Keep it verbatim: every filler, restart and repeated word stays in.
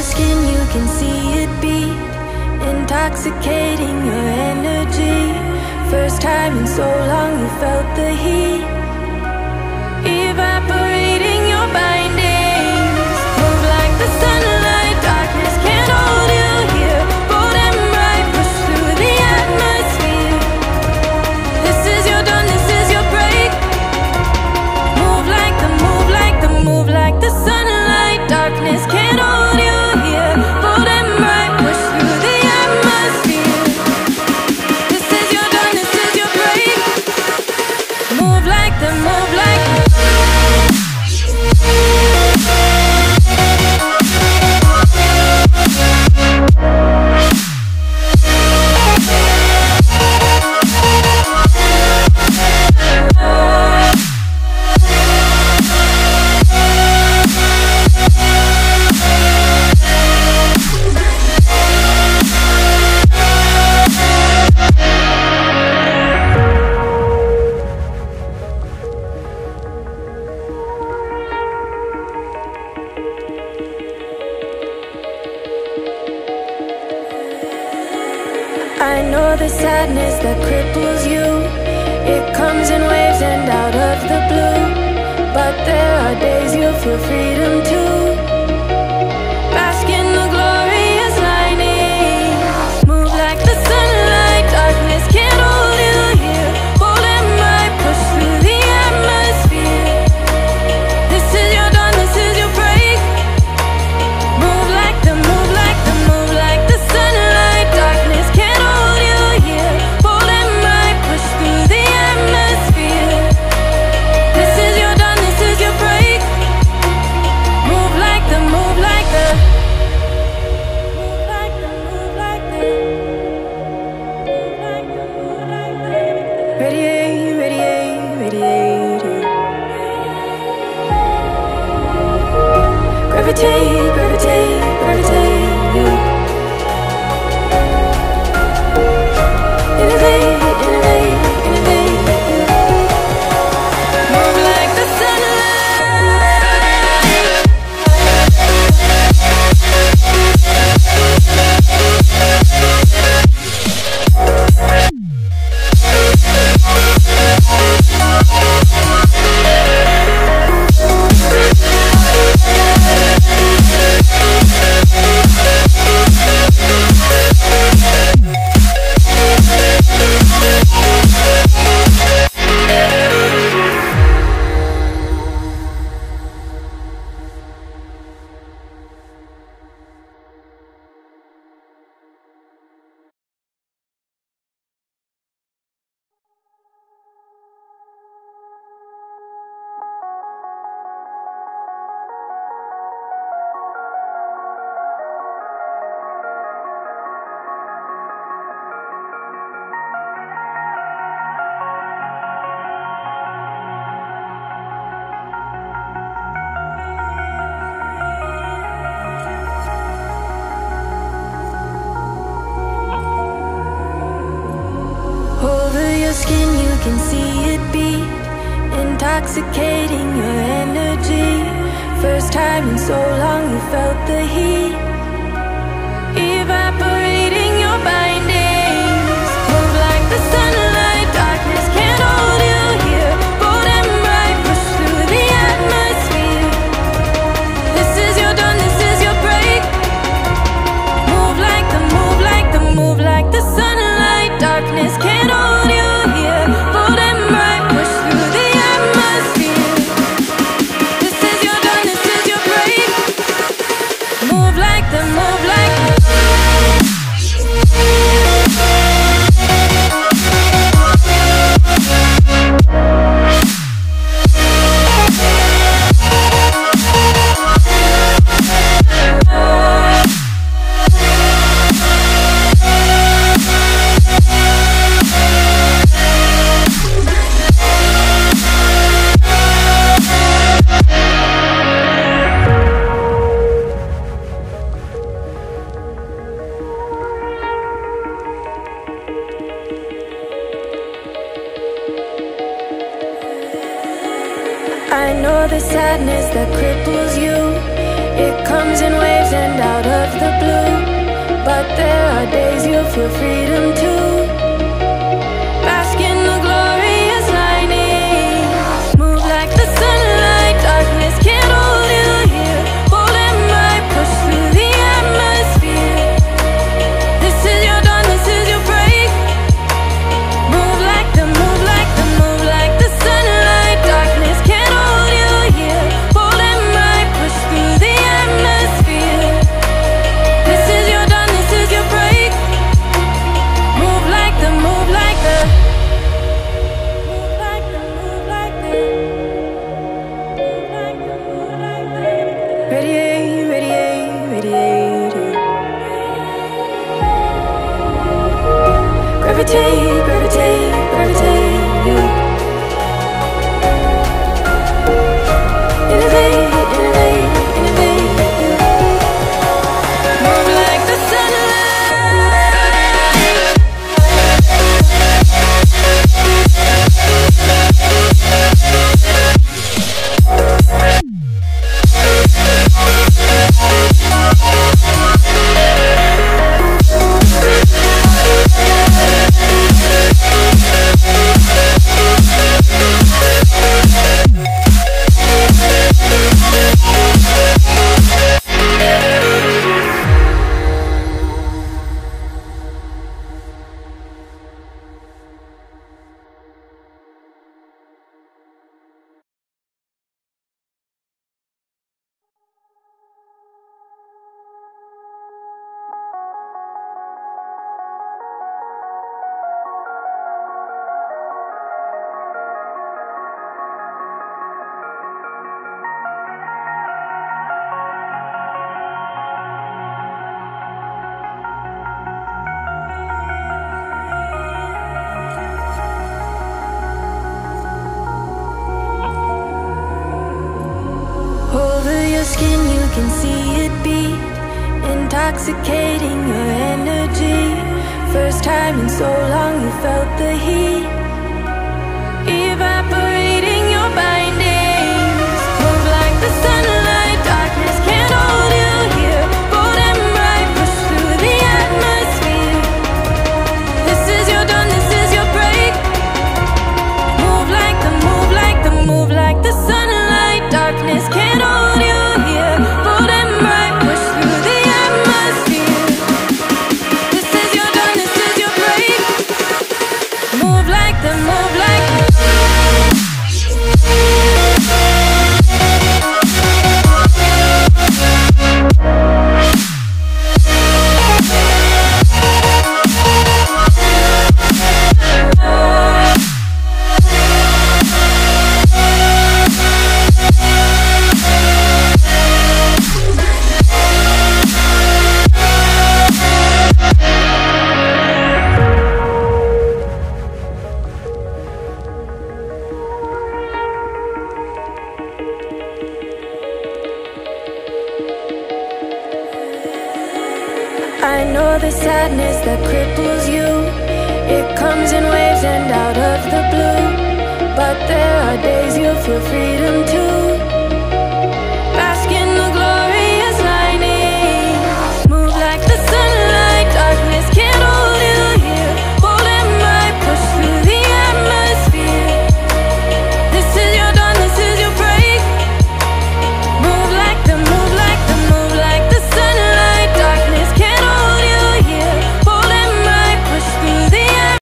skin, you can see it beat, intoxicating your energy. First time in so long you felt the heat, evaporating your bindings. Move like the sunlight, darkness can't hold you here. Bold and bright, push through the atmosphere. This is your dawn, this is your break. Move like the, move like the, move like the sunlight, darkness can't hold you here. Bold and bright, push through the atmosphere. This is your dawn, this is your break. Move like the, move like the. I know the sadness that cripples you, it comes in waves and out of the blue. But there are days you feel freedom too. Bask in the glorious lightning. Move like the sunlight, darkness can't hold you here. Bold and bright, push through the atmosphere. This is your dawn, this is your break. Move like the, move like the, move like the sunlight, darkness can't hold you here. Bold and bright, push through the atmosphere. This is your dawn, this is your break. Move like the, move like the, move like the, move like the, move like the, move like the. Radiate, radiate, radiate. Gravitate, gravitate, gravitate. Innovate, innovate, innovate. Move like the skin, you can see it beat, intoxicating your energy. First time in so long you felt the heat, evaporating your bindings. Move like the sunlight, darkness can't hold you here. Bold and bright, push through the atmosphere. This is your dawn, this is your break. Move like the, move like the, move like the sunlight, darkness can't hold you. Bold and bright, push through the atmosphere. This is your dawn, this is your break. Move like the, move like the. I know the sadness that cripples you, It comes in waves and out of the blue, but there are days you feel freedom too. Bask in the glorious lightning, move like the sunlight. Darkness can't hold you here. Bold and bright, push through the atmosphere. This is your dawn, this is your break. Move like the, move like the, move like the sunlight. Darkness can't hold you here. Bold and bright, push through the atmosphere. This is your dawn, this is your break. Move like the, move like the, move like the, move like the, move like the, move like the. Radiate, radiate, radiate. Gravitate, gravitate, gravitate. Innovate, innovate, innovate. Move like the over your skin, you can see it beat, intoxicating your energy. First time in so long you felt the heat, evaporating your bindings. Move like the sunlight, darkness can't hold you here. Bold and bright, push through the atmosphere. This is your dawn, this is your break. Move like the, move like the, move like the sunlight. Darkness can't hold you here. Bold and bright, push through the atmosphere. This is your dawn, this is your break. Move like the, move like the. I know the sadness that cripples you. It comes in waves and out of the blue, but there are days you feel freedom too.